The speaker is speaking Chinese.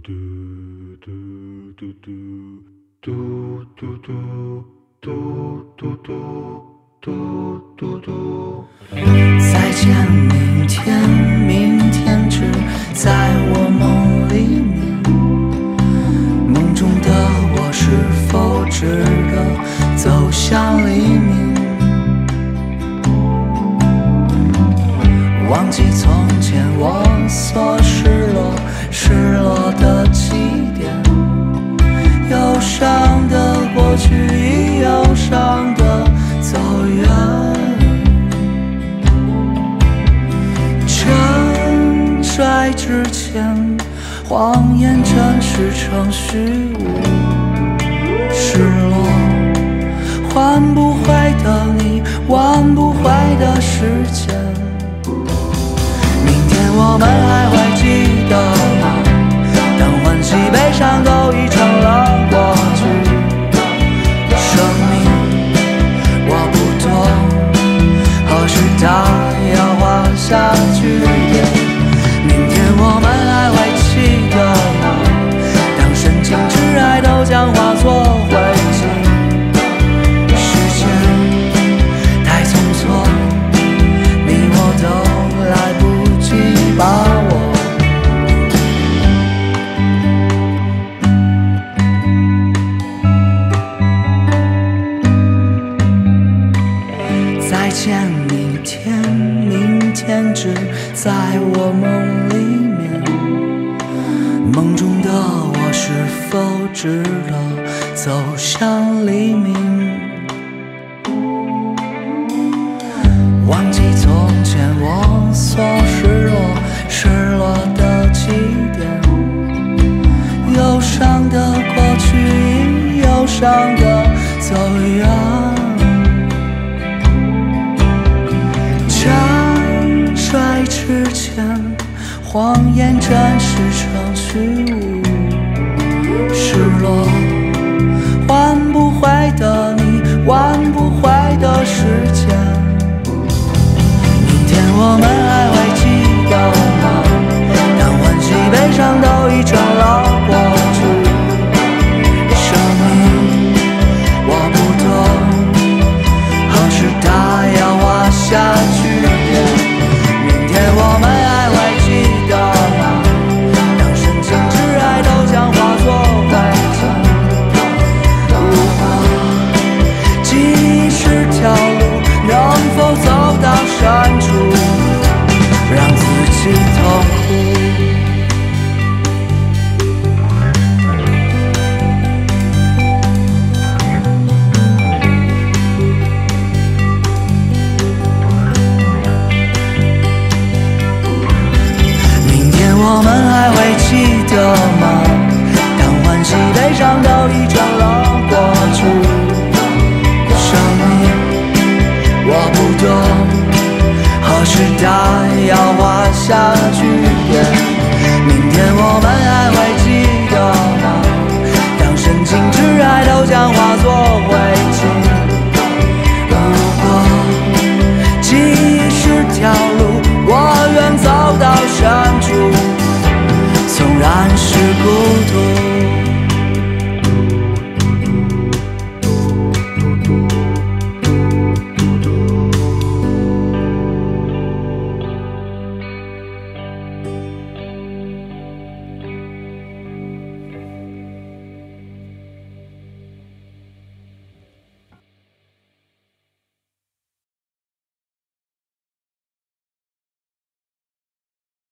再见明天，明天只在我梦里面。梦中的我是否值得走向黎明？忘记从前我所失落的起点，忧伤的过去已忧伤的走远。沉睡之前，谎言真实成虚无。失落换不回的你，挽不回的时间。我们还会记得吗？当欢喜悲伤都已成了过去，生命我不懂何时它要画下句点。明天我们还会记得吗？当深情挚爱都将化作灰烬，时间太匆匆，你我都来不及把握。再见明天，明天只在我梦里面。梦中的我是否值得走向黎明？忘记从前我所失落的起点，忧伤的过去已忧伤的走远。沉睡之前，谎言真实成虚无。失落换不回的你，挽不回的时间。明天我们还会记得吗？当欢喜悲伤都已成了过去，生命我不懂何时它要画下句点。明天我们还会记得吗？当深情挚爱都将化作灰烬。如果记忆是条路，能否走到深处，让自己痛苦？明天我们还会记得吗？当欢喜悲伤都已成了过去，生命我不懂何时它要画下